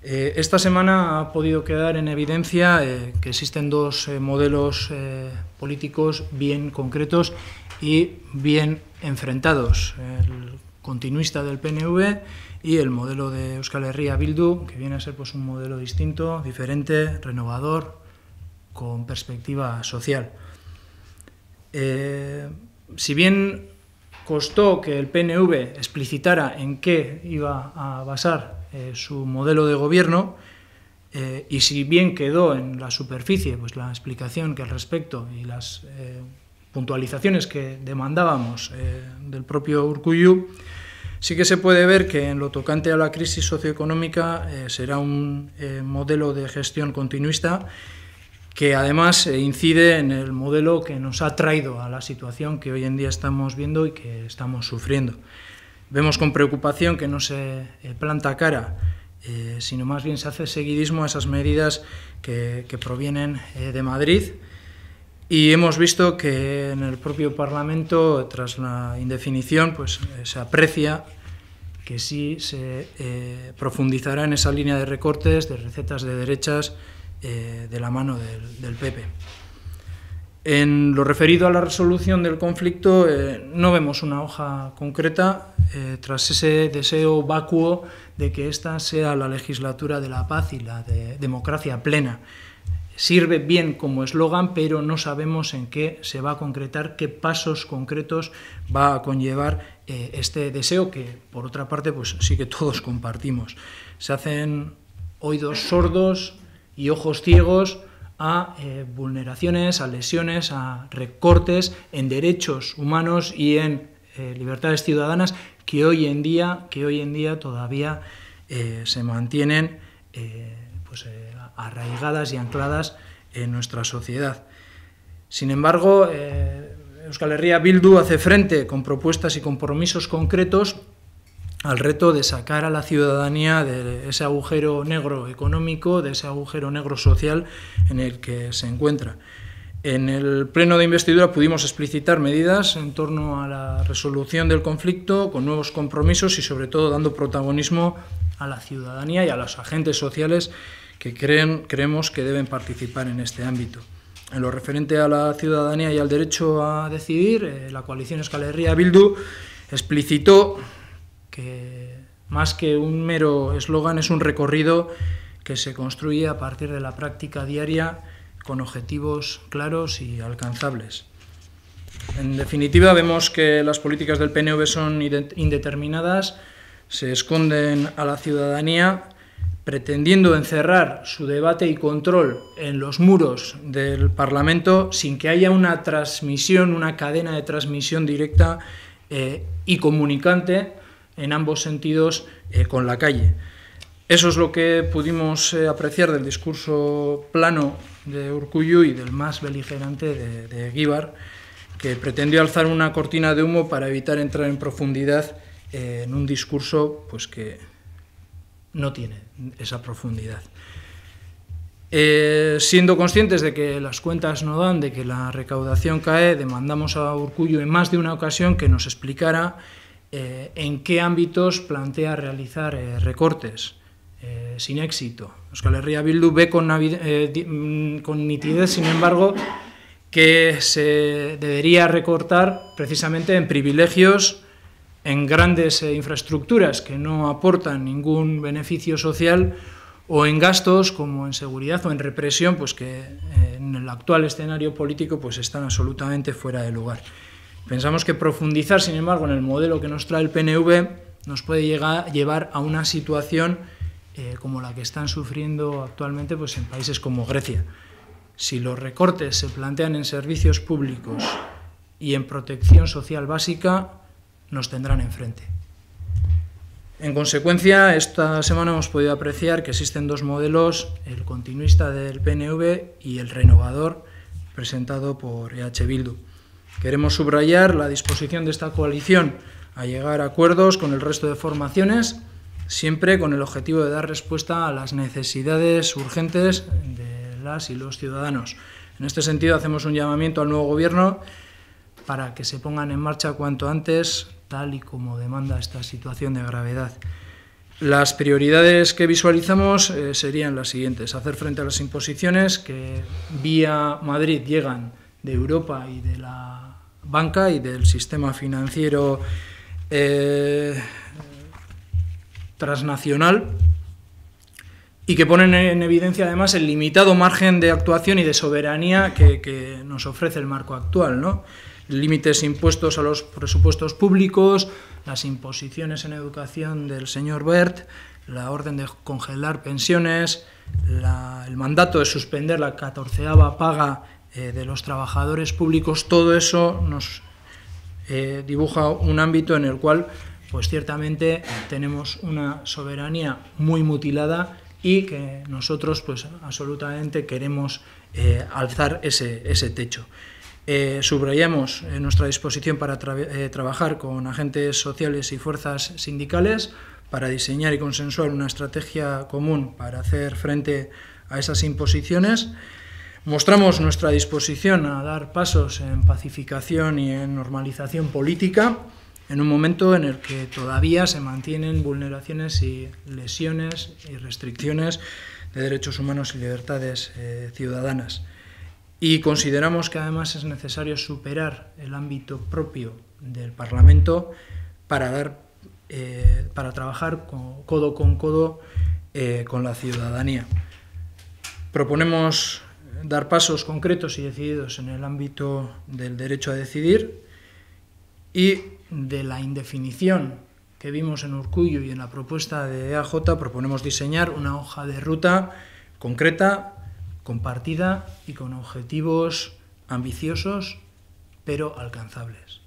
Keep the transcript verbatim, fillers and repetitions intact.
Eh, esta semana ha podido quedar en evidencia eh, que existen dos eh, modelos eh, políticos bien concretos y bien enfrentados. El continuista del P N V y el modelo de Euskal Herria Bildu, que viene a ser pues, un modelo distinto, diferente, renovador, con perspectiva social. Eh, si bien costó que el P N V explicitara en qué iba a basar eh, su modelo de gobierno, eh, y si bien quedó en la superficie pues, la explicación que al respecto y las eh, puntualizaciones que demandábamos eh, del propio Urkullu, sí que se puede ver que en lo tocante a la crisis socioeconómica eh, será un eh, modelo de gestión continuista que además eh, incide en el modelo que nos ha traído a la situación que hoy en día estamos viendo y que estamos sufriendo. Vemos con preocupación que no se eh, planta cara, eh, sino más bien se hace seguidismo a esas medidas que, que provienen eh, de Madrid. Y hemos visto que en el propio Parlamento, tras la indefinición, pues eh, se aprecia que sí se eh, profundizará en esa línea de recortes, de recetas de derechas, eh, de la mano del, del P P. En lo referido a la resolución del conflicto, eh, no vemos una hoja concreta, eh, tras ese deseo vacuo de que esta sea la legislatura de la paz y la de democracia plena. Sirve bien como eslogan, pero no sabemos en qué se va a concretar, qué pasos concretos va a conllevar eh, este deseo que, por otra parte, pues sí que todos compartimos. Se hacen oídos sordos y ojos ciegos a eh, vulneraciones, a lesiones, a recortes en derechos humanos y en eh, libertades ciudadanas que hoy en día, que hoy en día todavía eh, se mantienen eh, pues, eh, arraigadas y ancladas en nuestra sociedad. Sin embargo, eh, Euskal Herria Bildu hace frente con propuestas y compromisos concretos al reto de sacar a la ciudadanía de ese agujero negro económico, de ese agujero negro social en el que se encuentra. En el pleno de investidura pudimos explicitar medidas en torno a la resolución del conflicto con nuevos compromisos y sobre todo dando protagonismo a la ciudadanía y a los agentes sociales que creen, creemos que deben participar en este ámbito. En lo referente a la ciudadanía y al derecho a decidir, eh, la coalición Euskal Herria Bildu explicitó que más que un mero eslogan es un recorrido que se construye a partir de la práctica diaria con objetivos claros y alcanzables. En definitiva, vemos que las políticas del P N V son indeterminadas, se esconden a la ciudadanía, pretendiendo encerrar su debate y control en los muros del Parlamento sin que haya una transmisión, una cadena de transmisión directa eh, y comunicante en ambos sentidos eh, con la calle. Eso es lo que pudimos eh, apreciar del discurso plano de Urkullu y del más beligerante de, de Egibar, que pretendió alzar una cortina de humo para evitar entrar en profundidad eh, en un discurso pues, que no tiene esa profundidad. Eh, siendo conscientes de que las cuentas no dan, de que la recaudación cae, demandamos a Urkullu en más de una ocasión que nos explicara Eh, en qué ámbitos plantea realizar eh, recortes, eh, sin éxito. Euskal Herria Bildu ve con, eh, con nitidez, sin embargo, que se debería recortar precisamente en privilegios, en grandes eh, infraestructuras que no aportan ningún beneficio social, o en gastos como en seguridad o en represión, pues que eh, en el actual escenario político pues están absolutamente fuera de lugar. Pensamos que profundizar, sin embargo, en el modelo que nos trae el P N V nos puede llegar, llevar a una situación eh, como la que están sufriendo actualmente pues, en países como Grecia. Si los recortes se plantean en servicios públicos y en protección social básica, nos tendrán enfrente. En consecuencia, esta semana hemos podido apreciar que existen dos modelos, el continuista del P N V y el renovador presentado por E H Bildu. Queremos subrayar la disposición de esta coalición a llegar a acuerdos con el resto de formaciones, siempre con el objetivo de dar respuesta a las necesidades urgentes de las y los ciudadanos. En este sentido, hacemos un llamamiento al nuevo Gobierno para que se pongan en marcha cuanto antes, tal y como demanda esta situación de gravedad. Las prioridades que visualizamos eh, serían las siguientes: hacer frente a las imposiciones que vía Madrid llegan de Europa y de la banca y del sistema financiero eh, transnacional, y que ponen en evidencia además el limitado margen de actuación y de soberanía que, que nos ofrece el marco actual, ¿no? Límites impuestos a los presupuestos públicos, las imposiciones en educación del señor Wert, la orden de congelar pensiones, la, el mandato de suspender la catorceava paga eh, de los trabajadores públicos. Todo eso nos eh, dibuja un ámbito en el cual, pues ciertamente, tenemos una soberanía muy mutilada y que nosotros, pues absolutamente queremos eh, alzar ese, ese techo. Eh, subrayamos eh, nuestra disposición para tra eh, trabajar con agentes sociales y fuerzas sindicales para diseñar y consensuar una estrategia común para hacer frente a esas imposiciones. Mostramos nuestra disposición a dar pasos en pacificación y en normalización política en un momento en el que todavía se mantienen vulneraciones y lesiones y restricciones de derechos humanos y libertades eh, ciudadanas. Y consideramos que además es necesario superar el ámbito propio del Parlamento para, dar, eh, para trabajar con, codo con codo eh, con la ciudadanía. Proponemos dar pasos concretos y decididos en el ámbito del derecho a decidir y de la indefinición que vimos en Urkullu y en la propuesta de E A J. Proponemos diseñar una hoja de ruta concreta, compartida y con objetivos ambiciosos pero alcanzables.